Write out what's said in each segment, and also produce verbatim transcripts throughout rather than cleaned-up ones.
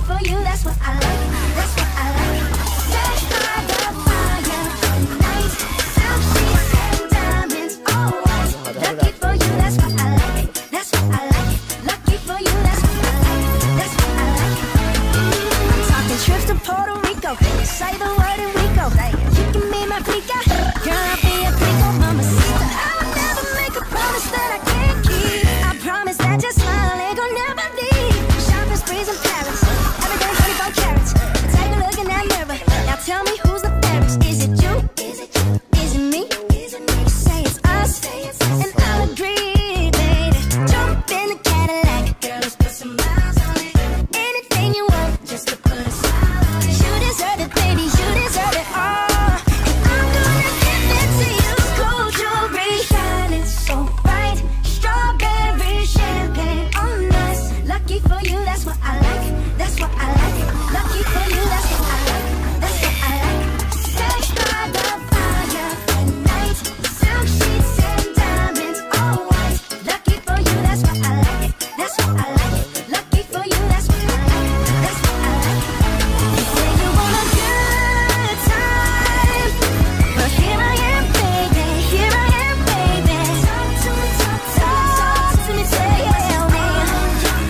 for you, that's what I like. That's what I like. Sex by the fire at night. Silk sheets and diamonds, all white. Lucky for you, that's what I like. That's what I like. Lucky for you, that's what I like. That's what I like. I'm talking trips to Puerto Rico. Say the word and we go. You can be my flica. Girl, I'll be a flico, mamacita. I would never make a promise that I can't keep. I promise that your smile ain't gon' never leave. Shopping sprees in Paris. Everything twenty-four carats. Take a look in that mirror. Now tell me who's the fairest. Is it you? Is it you? Is it me? Is it me? Say it's us. And I'll agree, baby. Jump in the Cadillac. Girl, let's put some miles on it. Anything you want, just to put a smile on it. You deserve it, baby. You deserve it all. And I'm gonna give it to you. Gold jewelry shining so bright. Strawberry champagne on us. Lucky for you, that's what I like. That's what I like. Lucky for you, that's what I like. That's what I like. Sex by the fire at night. Silk sheets and diamonds, all white. Lucky for you, that's what I like. That's what I like. Lucky for you, that's what I like. That's what I like. You say you want a good time, but here I am, baby. Here I am, baby. Talk to me, talk to me, talk to me, tell me what's on your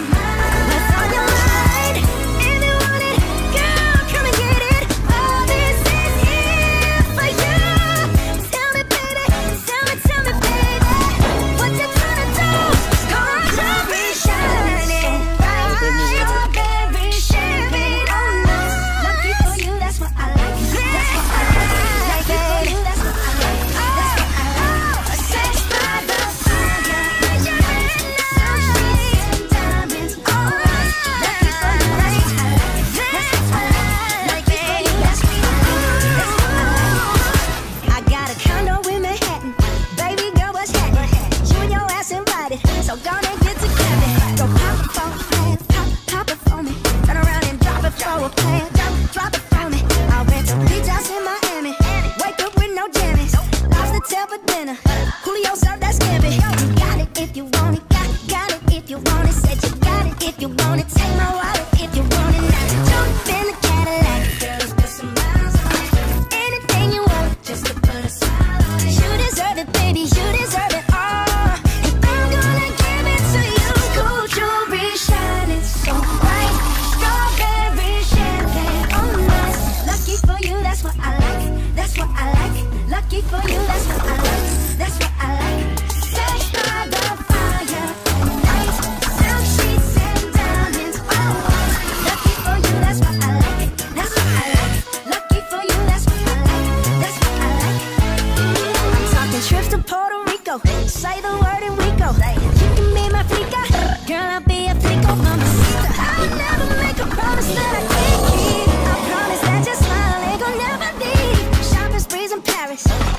mind. If you want it, girl, come and get it. All this is here for you. Tell me, baby, tell me, tell me, baby, what you gonna do? Gold jewelry shining bright. Strawberry champagne on us. Lucky for you, that's what I like. That's what I like. Lucky for you, that's what I like. That's what I like. Sex by the fire at night. Silk sheets and diamonds, all right. Lucky for you, that's what I like. That's what I like. Lucky for you, that's what I like. That's what I like. I got a condo in Manhattan. Baby girl, what's happening? You and your ass invited, so gonna get to cabin. Go pop it for a plan, pop, pop it for me. Turn around and drop it for a plan, drop, drop it for me. I'll rent a beach house in Miami. Wake up with no jammies. Lobster tail for dinner. Julio served that scampi. You got it if you want it, got, got it if you want it. Said you got it if you want it. Take my wallet if you want it. Now jump in the Cadillac. Girl, let's put some miles on it. Anything you want, just to put a smile on it. You deserve it, baby. You deserve it all. And I'm gonna give it to you. Gold jewelry shining so bright. Strawberry champagne on us. Lucky for you, that's what I like. That's what I like. Lucky for you, that's what I like. That's what I like. Sex by the fire at night. Silk sheets and diamonds, all white. Lucky for you, that's what I like. That's what I like. Lucky for you, that's what I like. That's what I like. I'm talking trips to Puerto Rico. Say the word and we go. You can be my flica. Girl, I'll be a flico, mamacita. I would never make a promise that I can't keep. I promise that your smile ain't gon' never leave. Shopping sprees in Paris.